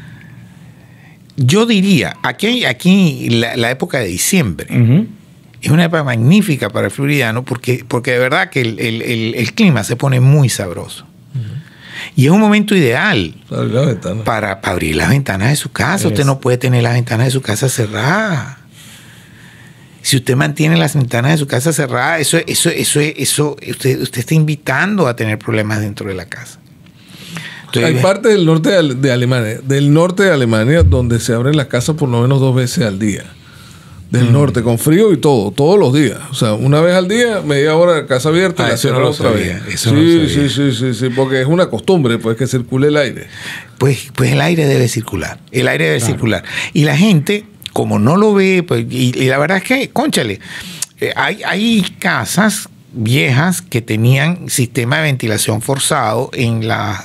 Yo diría, aquí la época de diciembre es una época magnífica para el floridiano porque de verdad que el clima se pone muy sabroso. Y es un momento ideal para abrir las ventanas de su casa. Usted no puede tener las ventanas de su casa cerradas. Si usted mantiene las ventanas de su casa cerradas, usted está invitando a tener problemas dentro de la casa. Entonces, hay partes del norte de Alemania, donde se abren las casas por lo menos 2 veces al día. Del norte, con frío y todo, todos los días. O sea, una vez al día, media hora de casa abierta y la cierran otra vez. Sí, porque es una costumbre, pues, que circule el aire. Pues el aire debe circular. El aire debe circular. Y la gente, como no lo ve, pues, y la verdad es que, cónchale, hay casas viejas que tenían sistema de ventilación forzado en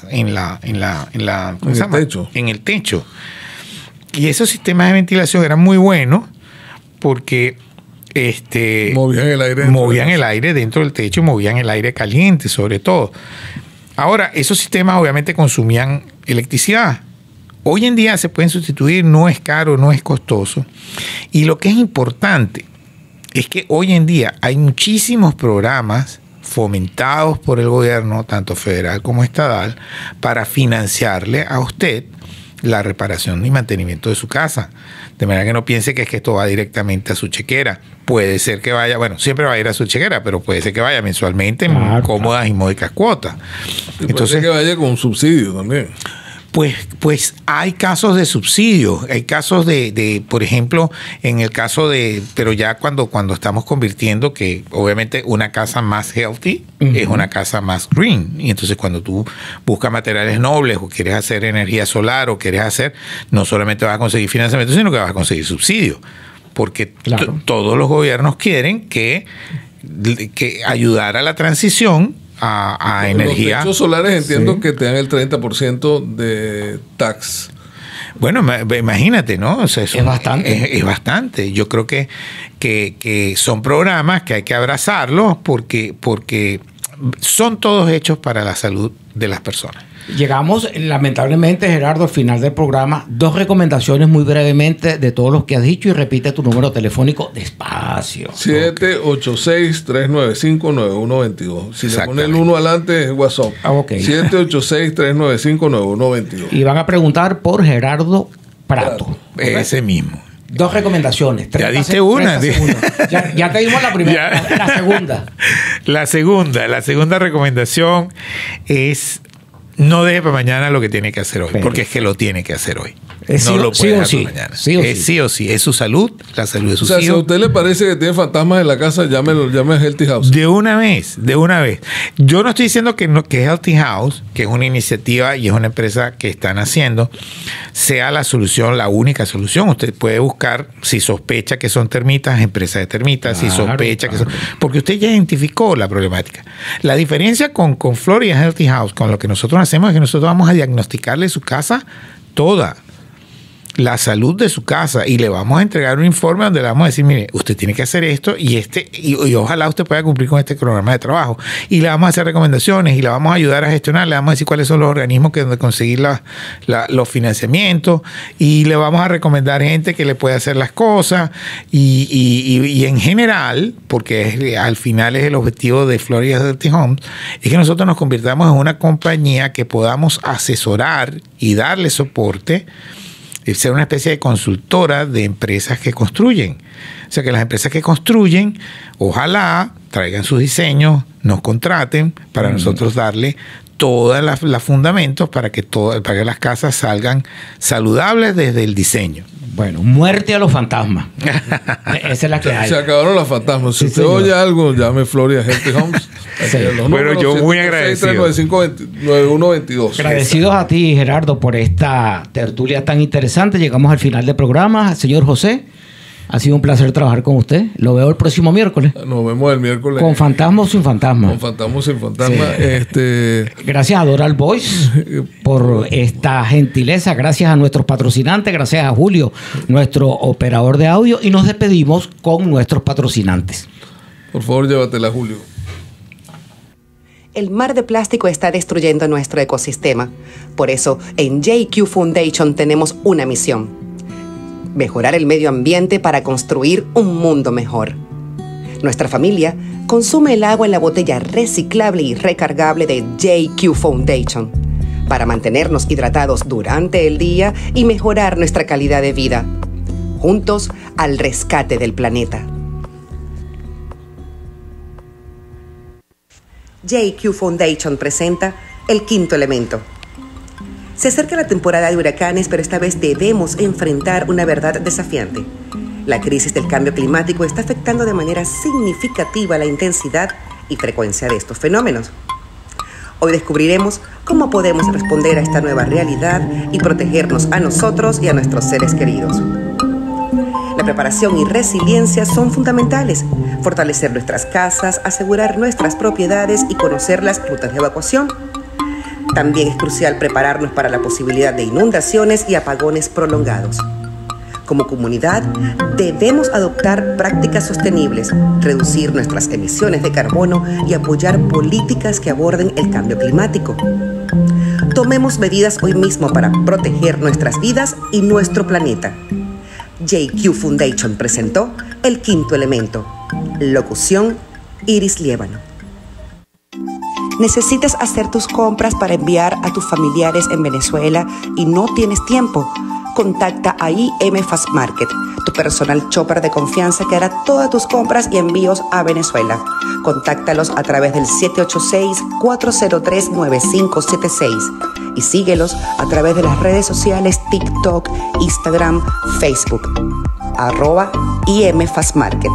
el techo. Y esos sistemas de ventilación eran muy buenos porque movían el aire dentro del techo y movían el aire caliente, sobre todo. Ahora, esos sistemas obviamente consumían electricidad. Hoy en día se pueden sustituir, no es caro, no es costoso. Y lo que es importante es que hoy en día hay muchísimos programas fomentados por el gobierno, tanto federal como estatal, para financiarle a usted la reparación y mantenimiento de su casa. De manera que no piense que es que esto va directamente a su chequera. Puede ser que vaya, siempre va a ir a su chequera, pero puede ser que vaya mensualmente en cómodas y módicas cuotas. Entonces, que vaya con un subsidio también. Pues hay casos de subsidio, hay casos de, por ejemplo, en el caso pero ya cuando estamos convirtiendo que obviamente una casa más healthy es una casa más green. Y entonces cuando tú buscas materiales nobles o quieres hacer energía solar o quieres hacer, no solamente vas a conseguir financiamiento, sino que vas a conseguir subsidio. Porque todos los gobiernos quieren que que ayudar a la transición a energía. Los techos solares entiendo que te dan el 30% de tax. Bueno, imagínate, ¿no? O sea, es bastante. Es bastante. Yo creo que son programas que hay que abrazarlos porque son todos hechos para la salud de las personas. Llegamos, lamentablemente, Gerardo, al final del programa. 2 recomendaciones muy brevemente de todos los que has dicho y repite tu número telefónico despacio. 786-395-9122. Si le pone el 1 adelante es WhatsApp. 786-395-9122. Y van a preguntar por Gerardo Prato. Ese mismo. 2 recomendaciones. Ya diste una. Ya te dimos la primera. La segunda. La segunda recomendación es: no deje para mañana lo que tiene que hacer hoy, porque es que lo tiene que hacer hoy. No lo puede dejar para mañana. Sí o sí. Es su salud, la salud de sus hijos. Si a usted le parece que tiene fantasmas en la casa, llame a Healthy House. De una vez. Yo no estoy diciendo que Healthy House, que es una iniciativa y es una empresa que están haciendo, sea la solución, la única solución. Usted puede buscar, si sospecha que son termitas, empresas de termitas, si sospecha que son... Porque usted ya identificó la problemática. La diferencia con Florida Healthy House, con lo que nosotros hacemos, es que nosotros vamos a diagnosticarle su casa toda, la salud de su casa, y le vamos a entregar un informe donde le vamos a decir: mire, usted tiene que hacer esto y ojalá usted pueda cumplir con este programa de trabajo, y le vamos a hacer recomendaciones y le vamos a ayudar a gestionar, le vamos a decir cuáles son los organismos que donde conseguir los financiamientos, y le vamos a recomendar gente que le puede hacer las cosas y en general, porque al final es el objetivo de Florida Healthy Homes, es que nosotros nos convirtamos en una compañía que podamos asesorar y darle soporte, ser una especie de consultora de empresas que construyen. O sea, que las empresas que construyen, ojalá traigan sus diseños, nos contraten para nosotros darle todos los fundamentos para que las casas salgan saludables desde el diseño. Bueno, muerte a los fantasmas. Esa es la que hay. Se acabaron los fantasmas. Si usted oye algo, llame Florida Healthy Homes. Pero yo muy agradecido. 786-395-9122. Agradecidos a ti, Gerardo, por esta tertulia tan interesante. Llegamos al final del programa. Señor José, ha sido un placer trabajar con usted. Lo veo el próximo miércoles. Nos vemos el miércoles. ¿Con fantasma o sin fantasma? Con fantasma o sin fantasma. Sí. Gracias a Doral Voice por esta gentileza. Gracias a nuestros patrocinantes. Gracias a Julio, nuestro operador de audio. Y nos despedimos con nuestros patrocinantes. Por favor, llévatela, Julio. El mar de plástico está destruyendo nuestro ecosistema. Por eso, en JQ Foundation tenemos una misión: mejorar el medio ambiente para construir un mundo mejor. Nuestra familia consume el agua en la botella reciclable y recargable de JQ Foundation para mantenernos hidratados durante el día y mejorar nuestra calidad de vida. Juntos al rescate del planeta. JQ Foundation presenta El Quinto Elemento. Se acerca la temporada de huracanes, pero esta vez debemos enfrentar una verdad desafiante. La crisis del cambio climático está afectando de manera significativa la intensidad y frecuencia de estos fenómenos. Hoy descubriremos cómo podemos responder a esta nueva realidad y protegernos a nosotros y a nuestros seres queridos. La preparación y resiliencia son fundamentales. Fortalecer nuestras casas, asegurar nuestras propiedades y conocer las rutas de evacuación. También es crucial prepararnos para la posibilidad de inundaciones y apagones prolongados. Como comunidad, debemos adoptar prácticas sostenibles, reducir nuestras emisiones de carbono y apoyar políticas que aborden el cambio climático. Tomemos medidas hoy mismo para proteger nuestras vidas y nuestro planeta. JQ Foundation presentó El Quinto Elemento. Locución: Iris Liébano. ¿Necesitas hacer tus compras para enviar a tus familiares en Venezuela y no tienes tiempo? Contacta a IM Fast Market, tu personal shopper de confianza que hará todas tus compras y envíos a Venezuela. Contáctalos a través del 786-403-9576 y síguelos a través de las redes sociales TikTok, Instagram, Facebook, @IM Fast Market.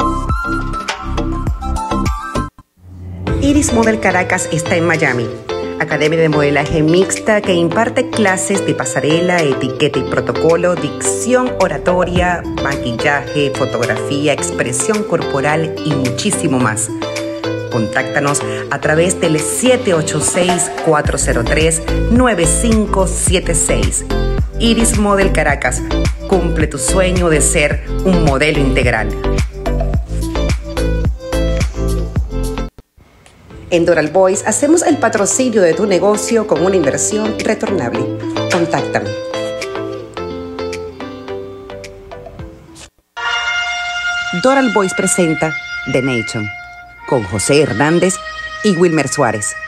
Iris Model Caracas está en Miami. academia de modelaje mixta que imparte clases de pasarela, etiqueta y protocolo, dicción, oratoria, maquillaje, fotografía, expresión corporal y muchísimo más. Contáctanos a través del 786-403-9576. Iris Model Caracas. Cumple tu sueño de ser un modelo integral. En Doral Boys hacemos el patrocinio de tu negocio con una inversión retornable. Contáctame. Doral Boys presenta The Nation con José Hernández y Wilmer Suárez.